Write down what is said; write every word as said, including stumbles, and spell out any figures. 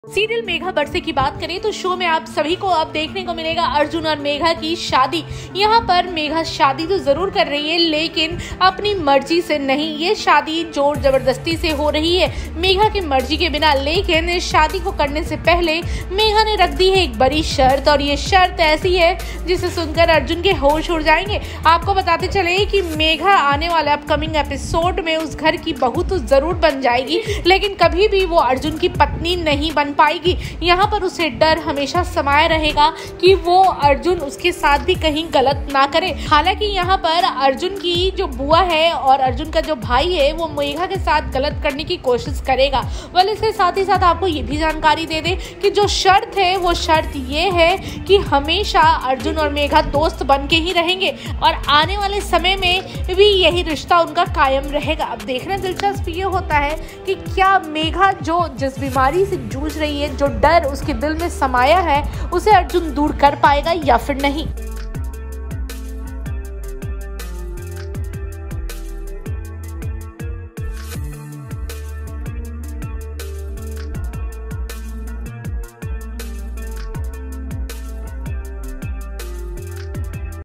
Serial Megha बरसे की बात करें तो शो में आप सभी को अब देखने को मिलेगा अर्जुन और मेघा की शादी। यहाँ पर मेघा शादी तो जरूर कर रही है लेकिन अपनी मर्जी से नहीं, ये शादी जोर जबरदस्ती से हो रही है मेघा की मर्जी के बिना। लेकिन इस शादी को करने से पहले मेघा ने रख दी है एक बड़ी शर्त, और ये शर्त ऐसी है जिसे सुनकर अर्जुन के होश उड़ जाएंगे। आपको बताते चले कि मेघा आने वाले अपकमिंग एपिसोड में उस घर की बहू तो जरूर बन जाएगी लेकिन कभी भी वो अर्जुन की पत्नी नहीं बन पाएगी। यहाँ पर उसे डर हमेशा समाया रहेगा कि वो अर्जुन उसके साथ भी कहीं गलत ना करे। हालांकि यहाँ पर अर्जुन की जो बुआ है और अर्जुन का जो भाई है वो मेघा के साथ गलत करने की कोशिश करेगा। वल इसके साथ ही साथ आपको ये भी जानकारी दे दे कि जो शर्त है वो शर्त ये है कि हमेशा अर्जुन और मेघा दोस्त बन के ही रहेंगे और आने वाले समय में भी यही रिश्ता उनका कायम रहेगा। अब देखना दिलचस्प ये होता है कि क्या मेघा जो जिस बीमारी से जूझ रही है, जो डर उसके दिल में समाया है, उसे अर्जुन दूर कर पाएगा या फिर नहीं।